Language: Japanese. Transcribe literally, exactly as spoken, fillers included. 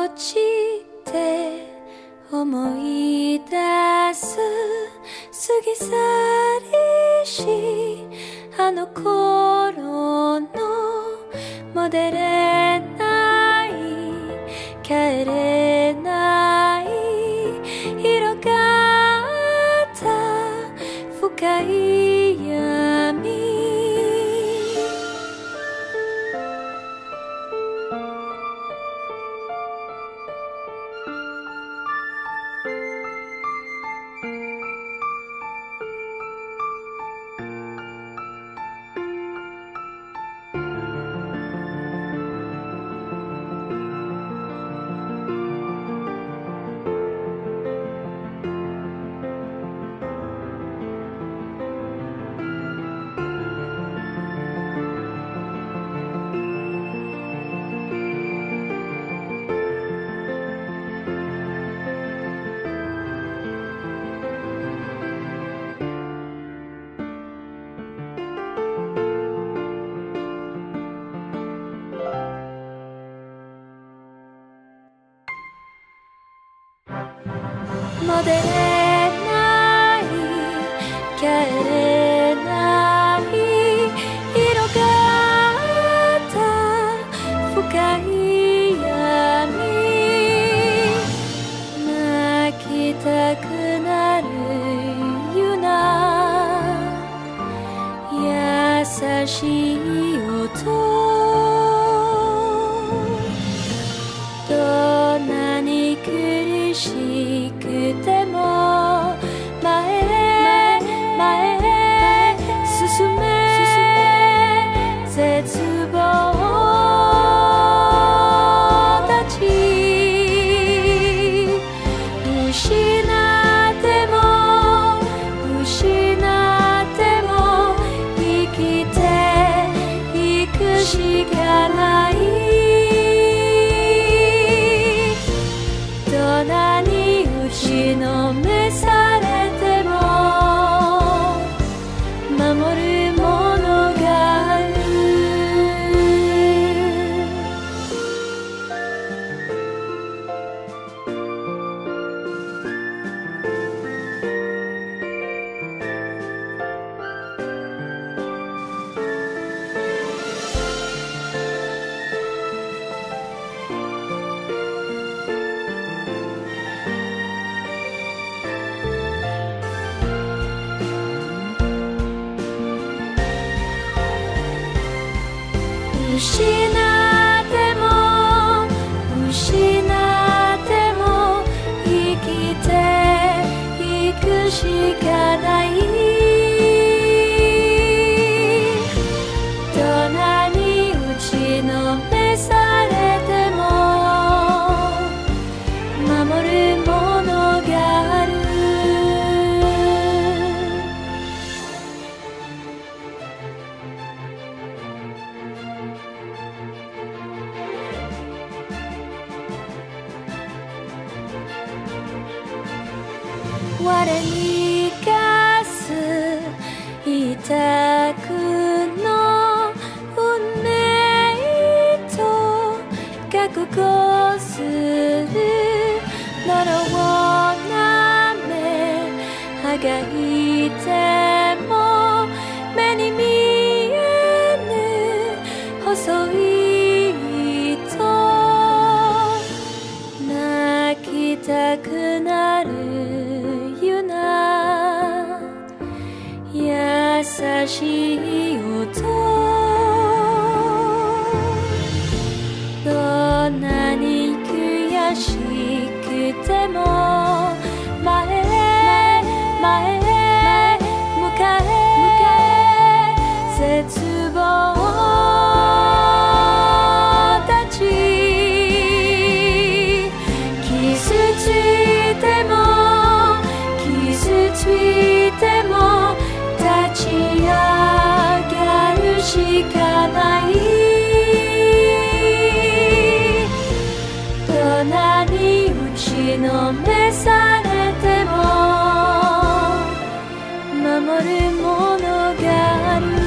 ちて思い出す過ぎ去りしあの頃の戻れない帰れない色があった深い闇戻れない帰れない色があった深い闇泣きたくなるような優しい音どんなに苦しくても前へ前へ進め絶望たち失っても失っても生きていくしかないどんなに打ちのめされても守るものがある失っても失っても生きていくしかないどんなに打ちのめされても守るものがある我にかす委託の運命と覚悟する呪をなめあがいても目に見えぬ細い糸泣きたくなる優しい音どんなに悔しくても前へ前へ向かえ絶望たち傷ついても傷ついても立ち上がるしかないどんなに打ちのめされても守るものがある